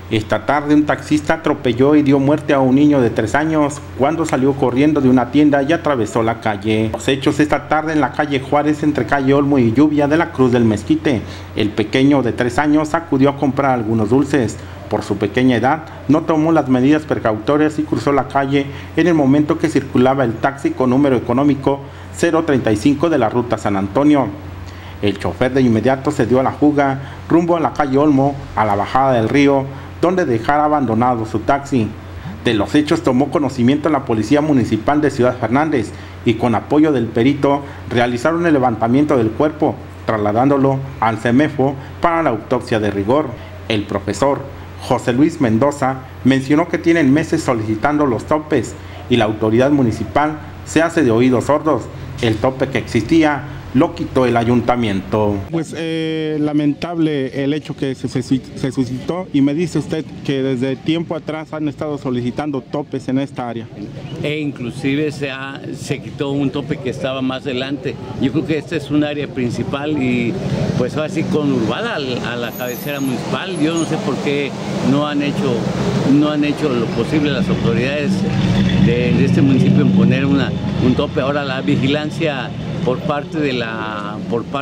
Esta tarde un taxista atropelló y dio muerte a un niño de 3 años cuando salió corriendo de una tienda y atravesó la calle. Los hechos esta tarde en la calle Juárez entre calle Olmo y Lluvia de la Cruz del Mezquite. El pequeño de 3 años acudió a comprar algunos dulces. Por su pequeña edad, no tomó las medidas precautorias y cruzó la calle en el momento que circulaba el taxi con número económico 035 de la ruta San Antonio. El chofer de inmediato se dio a la fuga rumbo a la calle Olmo, a la bajada del río, donde dejara abandonado su taxi. De los hechos tomó conocimiento la Policía Municipal de Ciudad Fernández y con apoyo del perito realizaron el levantamiento del cuerpo, trasladándolo al CEMEFO para la autopsia de rigor. El profesor José Luis Mendoza mencionó que tienen meses solicitando los topes y la autoridad municipal se hace de oídos sordos. El tope que existía lo quitó el ayuntamiento. Pues lamentable el hecho que se suscitó, y me dice usted que desde tiempo atrás han estado solicitando topes en esta área. E inclusive se quitó un tope que estaba más adelante. Yo creo que esta es un área principal y pues así conurbada a la cabecera municipal. Yo no sé por qué no han hecho lo posible las autoridades de este municipio en poner un tope. Ahora la vigilancia por parte de la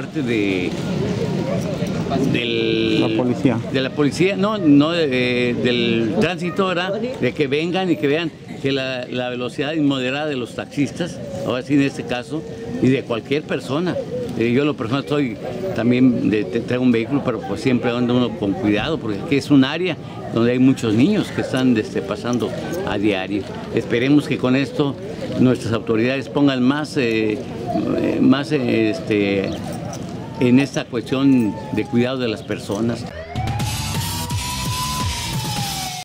policía, del tránsito, ¿verdad? De que vengan y que vean que la velocidad inmoderada de los taxistas, ahora sí en este caso, y de cualquier persona. Yo lo personal tengo un vehículo, pero pues siempre ando uno con cuidado, porque aquí es un área donde hay muchos niños que están pasando a diario. Esperemos que con esto nuestras autoridades pongan más en esta cuestión de cuidado de las personas.